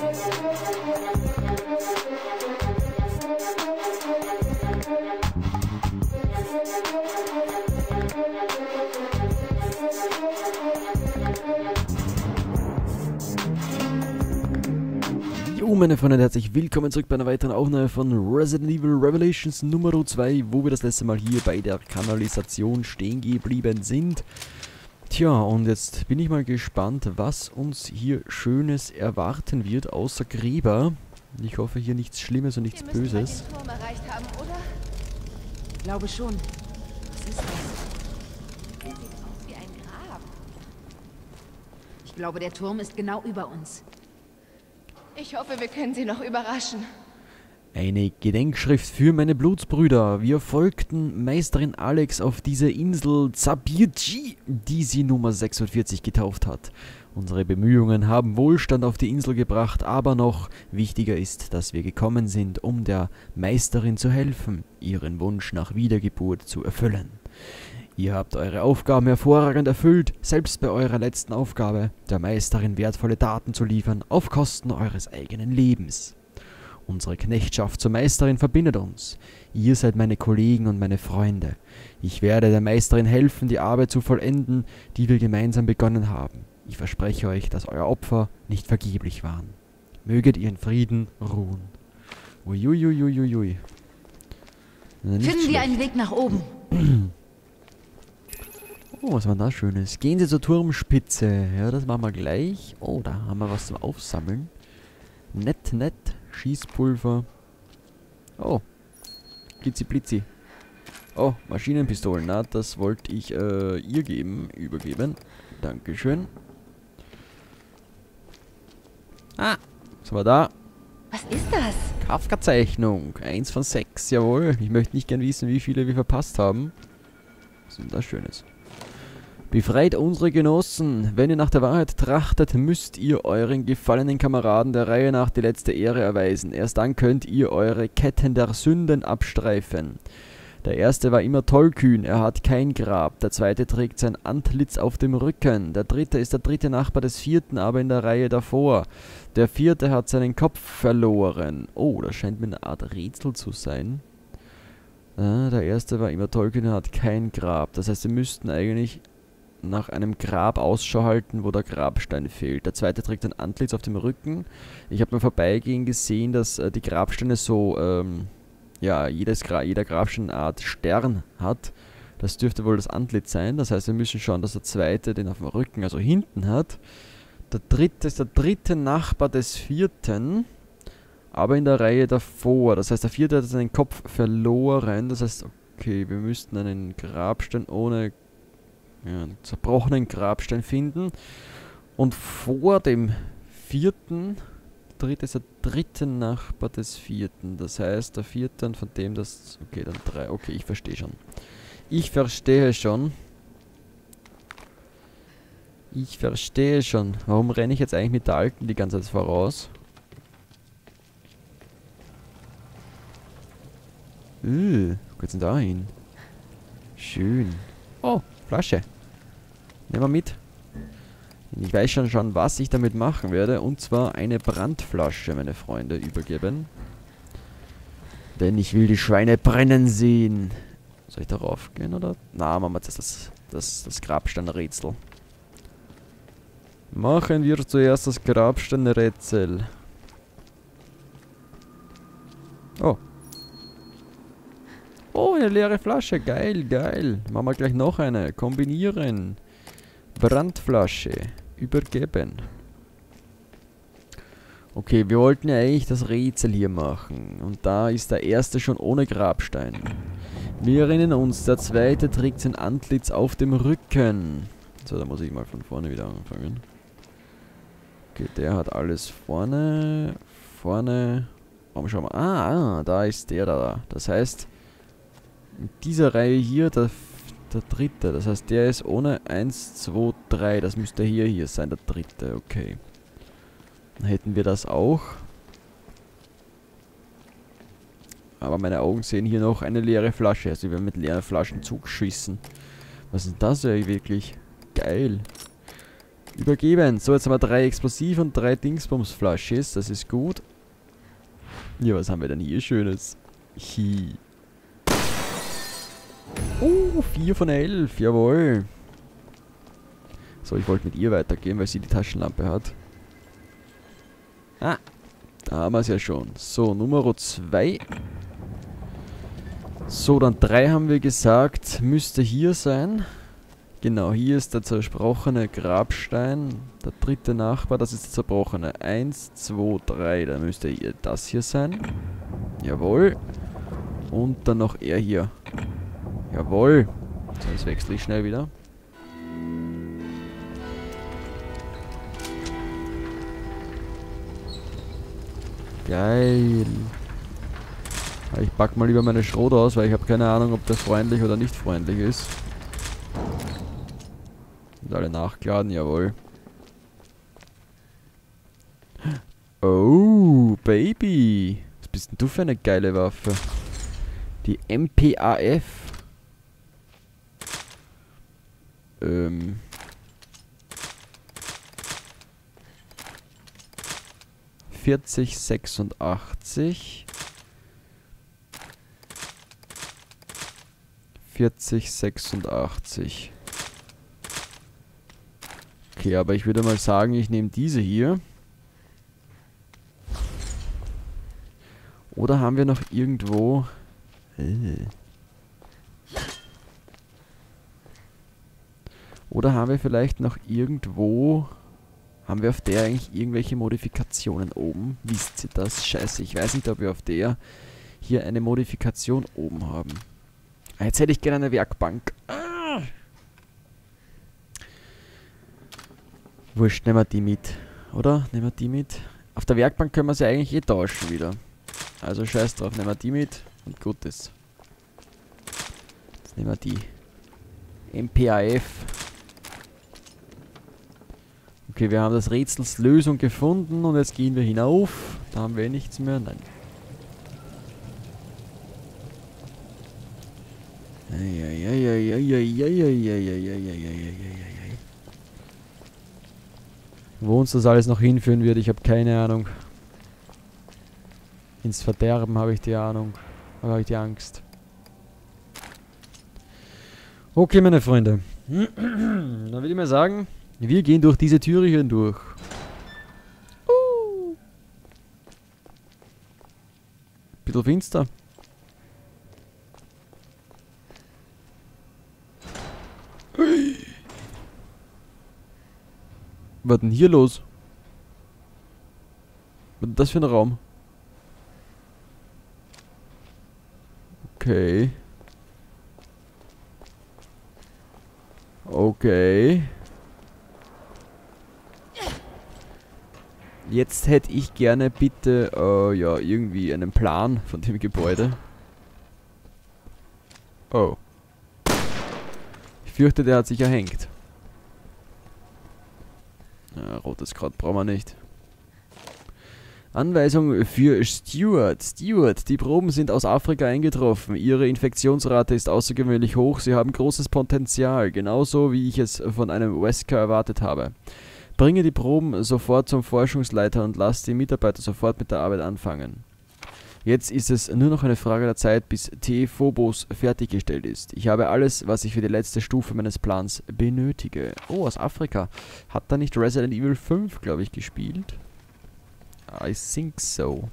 Jo, meine Freunde, herzlich willkommen zurück bei einer weiteren Aufnahme von Resident Evil Revelations Nummer 2, wo wir das letzte Mal hier bei der Kanalisation stehen geblieben sind. Tja, und jetzt bin ich mal gespannt, was uns hier Schönes erwarten wird, außer Gräber. Ich hoffe hier nichts Schlimmes und nichts Böses. Den Turm erreicht haben, oder? Ich glaube schon. Was ist das? Sieht aus wie ein Grab. Ich glaube, der Turm ist genau über uns. Ich hoffe, wir können sie noch überraschen. Eine Gedenkschrift für meine Blutsbrüder. Wir folgten Meisterin Alex auf diese Insel Zabirji, die sie Nummer 46 getauft hat. Unsere Bemühungen haben Wohlstand auf die Insel gebracht, aber noch wichtiger ist, dass wir gekommen sind, um der Meisterin zu helfen, ihren Wunsch nach Wiedergeburt zu erfüllen. Ihr habt eure Aufgaben hervorragend erfüllt, selbst bei eurer letzten Aufgabe, der Meisterin wertvolle Daten zu liefern, auf Kosten eures eigenen Lebens. Unsere Knechtschaft zur Meisterin verbindet uns. Ihr seid meine Kollegen und meine Freunde. Ich werde der Meisterin helfen, die Arbeit zu vollenden, die wir gemeinsam begonnen haben. Ich verspreche euch, dass euer Opfer nicht vergeblich waren. Möget ihr in Frieden ruhen. Uiuiuiuiui. Finden wir einen Weg nach oben. Oh, was war da Schönes? Gehen Sie zur Turmspitze. Ja, das machen wir gleich. Oh, da haben wir was zum Aufsammeln. Nett, nett. Schießpulver. Oh. Blitzi, blitzi. Oh, Maschinenpistolen. Na, das wollte ich ihr übergeben. Dankeschön. Ah, was war da? Was ist das? Kafka-Zeichnung. 1 von 6, jawohl. Ich möchte nicht gern wissen, wie viele wir verpasst haben. Was ist denn das Schönes? Befreit unsere Genossen. Wenn ihr nach der Wahrheit trachtet, müsst ihr euren gefallenen Kameraden der Reihe nach die letzte Ehre erweisen. Erst dann könnt ihr eure Ketten der Sünden abstreifen. Der erste war immer tollkühn, er hat kein Grab. Der zweite trägt sein Antlitz auf dem Rücken. Der dritte ist der dritte Nachbar des vierten, aber in der Reihe davor. Der vierte hat seinen Kopf verloren. Oh, das scheint mir eine Art Rätsel zu sein. Der erste war immer tollkühn, er hat kein Grab. Das heißt, wir müssten eigentlich nach einem Grab Ausschau halten, wo der Grabstein fehlt. Der zweite trägt ein Antlitz auf dem Rücken. Ich habe beim Vorbeigehen gesehen, dass die Grabsteine so, ja, jeder Grabstein eine Art Stern hat. Das dürfte wohl das Antlitz sein. Das heißt, wir müssen schauen, dass der zweite den auf dem Rücken, also hinten hat. Der dritte ist der dritte Nachbar des vierten, aber in der Reihe davor. Das heißt, der vierte hat seinen Kopf verloren. Das heißt, okay, wir müssten einen Grabstein ohne einen zerbrochenen Grabstein finden. Und vor dem vierten, der dritte ist der dritte Nachbar des vierten. Das heißt, der vierte und von dem das... Okay, dann 3. Okay, ich verstehe schon. Ich verstehe schon. Warum renne ich jetzt eigentlich mit der Alten die ganze Zeit voraus? Wo geht's denn da hin? Schön. Oh, Flasche. Nehmen wir mit. Ich weiß schon, was ich damit machen werde. Und zwar eine Brandflasche, meine Freunde, übergeben. Denn ich will die Schweine brennen sehen. Soll ich darauf gehen, oder? Na, machen wir jetzt das Grabsteinrätsel. Machen wir zuerst das Grabsteinrätsel. Oh. Oh, eine leere Flasche. Geil, geil. Machen wir gleich noch eine. Kombinieren. Brandflasche. Übergeben. Okay, wir wollten ja eigentlich das Rätsel hier machen. Und da ist der erste schon ohne Grabstein. Wir erinnern uns, der zweite trägt sein Antlitz auf dem Rücken. So, da muss ich mal von vorne wieder anfangen. Okay, der hat alles vorne. Vorne. Warum schauen wir? Da ist der da. Das heißt... In dieser Reihe hier, der dritte. Das heißt, der ist ohne 1, 2, 3. Das müsste hier sein, der dritte. Okay. Dann hätten wir das auch. Aber meine Augen sehen hier noch eine leere Flasche. Also wir werden mit leeren Flaschen zugeschissen. Was ist das eigentlich wirklich? Geil. Übergeben. So, jetzt haben wir 3 Explosiv und 3 Dingsbums-Flasches. Das ist gut. Ja, was haben wir denn hier Schönes? Hi. Oh, 4 von 11. Jawohl. So, ich wollte mit ihr weitergehen, weil sie die Taschenlampe hat. Ah, da haben wir es ja schon. So, Nummer 2. So, dann 3 haben wir gesagt, müsste hier sein. Genau, hier ist der zerbrochene Grabstein. Der dritte Nachbar, das ist der zerbrochene. 1, 2, 3, da müsste hier das hier sein. Jawohl. Und dann noch er hier. Jawohl. So, jetzt wechsle ich schnell wieder. Geil. Ich pack mal lieber meine Schrot aus, weil ich habe keine Ahnung, ob der freundlich oder nicht freundlich ist. Und alle nachgeladen, jawohl. Oh, Baby. Was bist denn du für eine geile Waffe? Die MPAF. 4086. 4086. Okay, aber ich würde mal sagen, ich nehme diese hier. Oder haben wir noch irgendwo... Oder haben wir vielleicht noch irgendwo... Haben wir auf der eigentlich irgendwelche Modifikationen oben? Wisst ihr das? Scheiße, ich weiß nicht, ob wir auf der hier eine Modifikation oben haben. Ah, jetzt hätte ich gerne eine Werkbank. Ah! Wurscht, nehmen wir die mit. Oder? Nehmen wir die mit. Auf der Werkbank können wir sie eigentlich eh tauschen wieder. Also scheiß drauf, nehmen wir die mit und gut ist. Jetzt nehmen wir die. MPAF. Okay, wir haben das Rätsels Lösung gefunden und jetzt gehen wir hinauf. Da haben wir nichts mehr. Nein. Wo uns das alles noch hinführen wird, ich habe keine Ahnung. Ins Verderben habe ich die Ahnung. Aber habe ich die Angst. Okay, meine Freunde. Dann würde ich mal sagen, wir gehen durch diese Türchen durch. Bisschen finster. Was denn hier los? Was ist das für ein Raum? Okay. Okay. Jetzt hätte ich gerne bitte, ja, irgendwie einen Plan von dem Gebäude. Oh. Ich fürchte, der hat sich erhängt. Ja, rotes Kraut brauchen wir nicht. Anweisung für Stuart. Stuart, die Proben sind aus Afrika eingetroffen. Ihre Infektionsrate ist außergewöhnlich hoch. Sie haben großes Potenzial, genauso wie ich es von einem Wesker erwartet habe. Bringe die Proben sofort zum Forschungsleiter und lass die Mitarbeiter sofort mit der Arbeit anfangen. Jetzt ist es nur noch eine Frage der Zeit, bis T-Phobos fertiggestellt ist. Ich habe alles, was ich für die letzte Stufe meines Plans benötige. Oh, aus Afrika. Hat da nicht Resident Evil 5, glaube ich, gespielt? I think so.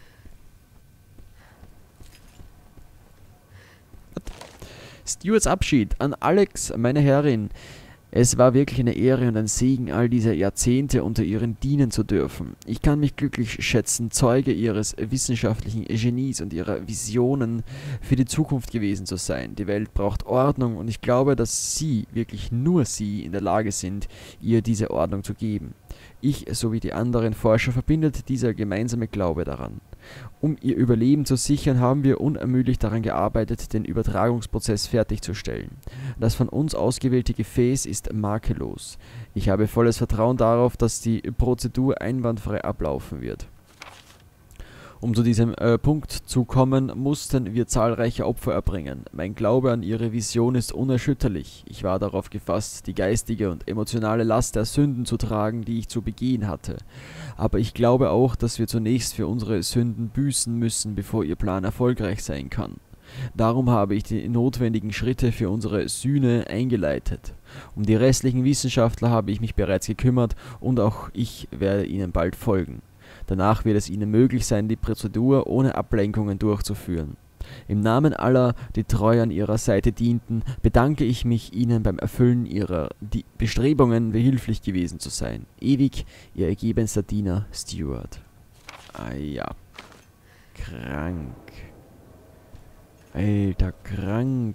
Stuarts Abschied an Alex, meine Herrin. Es war wirklich eine Ehre und ein Segen, all diese Jahrzehnte unter ihren dienen zu dürfen. Ich kann mich glücklich schätzen, Zeuge ihres wissenschaftlichen Genies und ihrer Visionen für die Zukunft gewesen zu sein. Die Welt braucht Ordnung und ich glaube, dass Sie, wirklich nur Sie, in der Lage sind, ihr diese Ordnung zu geben. Ich sowie die anderen Forscher verbindet dieser gemeinsame Glaube daran. Um ihr Überleben zu sichern, haben wir unermüdlich daran gearbeitet, den Übertragungsprozess fertigzustellen. Das von uns ausgewählte Gefäß ist makellos. Ich habe volles Vertrauen darauf, dass die Prozedur einwandfrei ablaufen wird. Um zu diesem Punkt zu kommen, mussten wir zahlreiche Opfer erbringen. Mein Glaube an ihre Vision ist unerschütterlich. Ich war darauf gefasst, die geistige und emotionale Last der Sünden zu tragen, die ich zu begehen hatte. Aber ich glaube auch, dass wir zunächst für unsere Sünden büßen müssen, bevor ihr Plan erfolgreich sein kann. Darum habe ich die notwendigen Schritte für unsere Sühne eingeleitet. Um die restlichen Wissenschaftler habe ich mich bereits gekümmert und auch ich werde ihnen bald folgen. Danach wird es ihnen möglich sein, die Prozedur ohne Ablenkungen durchzuführen. Im Namen aller, die treu an ihrer Seite dienten, bedanke ich mich ihnen beim Erfüllen ihrer Bestrebungen behilflich gewesen zu sein. Ewig ihr ergebenster Diener Stuart. Ah ja. Krank. Alter, krank.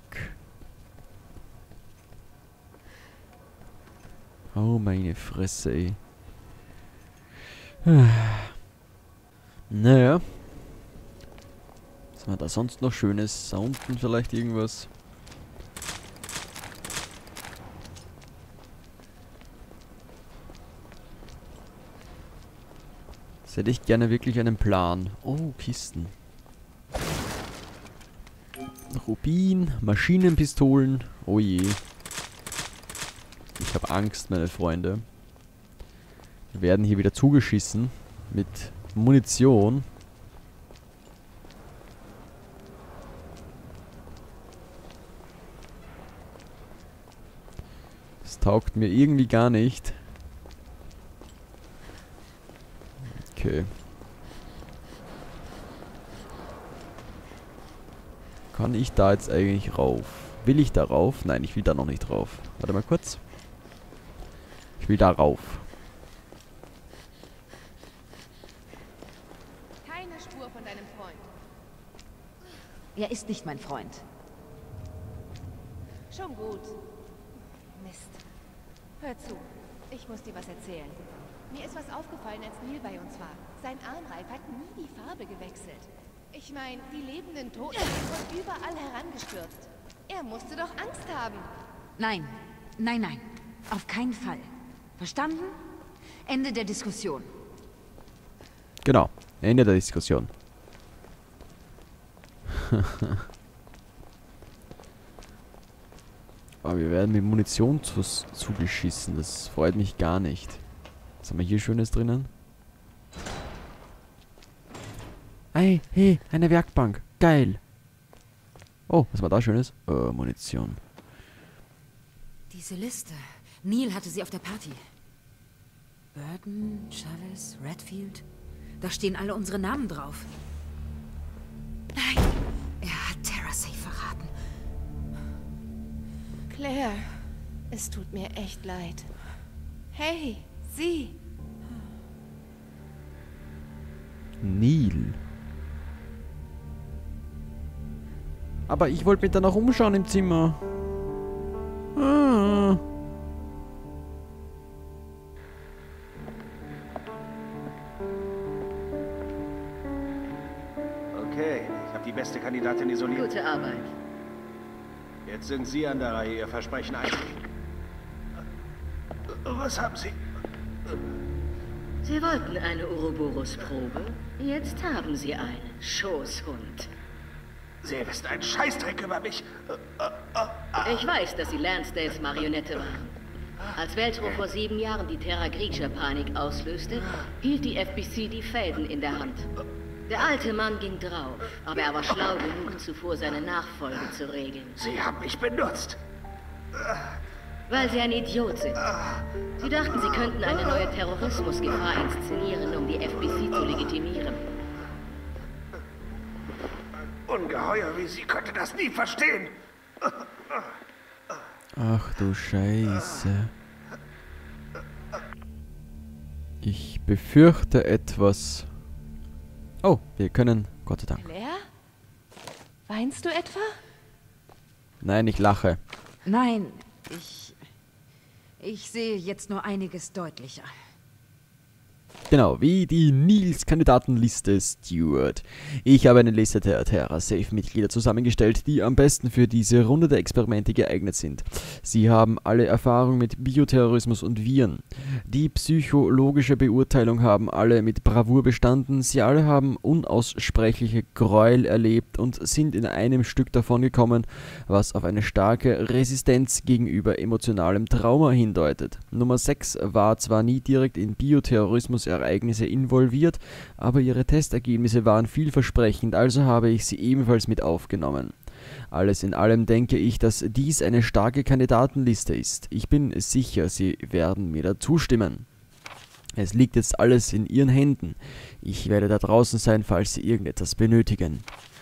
Oh, meine Fresse, ey. Naja. Was haben wir da sonst noch Schönes? Da unten vielleicht irgendwas? Jetzt hätte ich gerne wirklich einen Plan. Oh, Kisten. Rubin, Maschinenpistolen. Oh je. Ich habe Angst, meine Freunde. Wir werden hier wieder zugeschissen mit Munition. Das taugt mir irgendwie gar nicht. Okay. Kann ich da jetzt eigentlich rauf? Will ich da rauf? Nein, ich will da noch nicht rauf. Warte mal kurz. Ich will da rauf. Keine Spur von deinem Freund. Er ist nicht mein Freund. Schon gut. Mist. Hör zu. Ich muss dir was erzählen. Mir ist was aufgefallen, als Neil bei uns war. Sein Armreif hat nie die Farbe gewechselt. Ich meine, die lebenden Toten sind von überall herangestürzt. Er musste doch Angst haben. Nein, nein, nein. Auf keinen Fall. Verstanden? Ende der Diskussion. Genau. Ende der Diskussion. Aber wir werden mit Munition zugeschissen. Das freut mich gar nicht. Was haben wir hier Schönes drinnen? Hey, eine Werkbank. Geil. Oh, was war da Schönes? Munition. Diese Liste. Neil hatte sie auf der Party. Burton, Chavez, Redfield. Da stehen alle unsere Namen drauf. Nein, er hat TerraSafe verraten. Claire, es tut mir echt leid. Hey, sie. Neil. Aber ich wollte mich da noch umschauen im Zimmer. Ah. Okay, ich habe die beste Kandidatin isoliert. Gute Arbeit. Jetzt sind Sie an der Reihe, Ihr Versprechen einzugehen. Was haben Sie? Sie wollten eine Ouroboros-Probe. Jetzt haben Sie einen Schoßhund. Sie wissen einen Scheißdreck über mich. Ich weiß, dass Sie Lansdales Marionette waren. Als Veltro vor 7 Jahren die Terra Grigia-Panik auslöste, hielt die FBC die Fäden in der Hand. Der alte Mann ging drauf, aber er war schlau genug, zuvor seine Nachfolge zu regeln. Sie haben mich benutzt. Weil Sie ein Idiot sind. Sie dachten, Sie könnten eine neue Terrorismusgefahr inszenieren, um die FBC zu legitimieren. Ungeheuer wie Sie könnte das nie verstehen. Ach du Scheiße. Ich befürchte etwas. Oh, wir können. Gott sei Dank. Claire? Weinst du etwa? Nein, ich lache. Nein, ich sehe jetzt nur einiges deutlicher. Genau, wie die Nils-Kandidatenliste Stewart. Ich habe eine Liste der TerraSafe-Mitglieder zusammengestellt, die am besten für diese Runde der Experimente geeignet sind. Sie haben alle Erfahrung mit Bioterrorismus und Viren. Die psychologische Beurteilung haben alle mit Bravour bestanden. Sie alle haben unaussprechliche Gräuel erlebt und sind in einem Stück davon gekommen, was auf eine starke Resistenz gegenüber emotionalem Trauma hindeutet. Nummer 6 war zwar nie direkt in Bioterrorismus-Ereignisse involviert, aber ihre Testergebnisse waren vielversprechend, also habe ich sie ebenfalls mit aufgenommen. Alles in allem denke ich, dass dies eine starke Kandidatenliste ist. Ich bin sicher, Sie werden mir da zustimmen. Es liegt jetzt alles in Ihren Händen. Ich werde da draußen sein, falls Sie irgendetwas benötigen.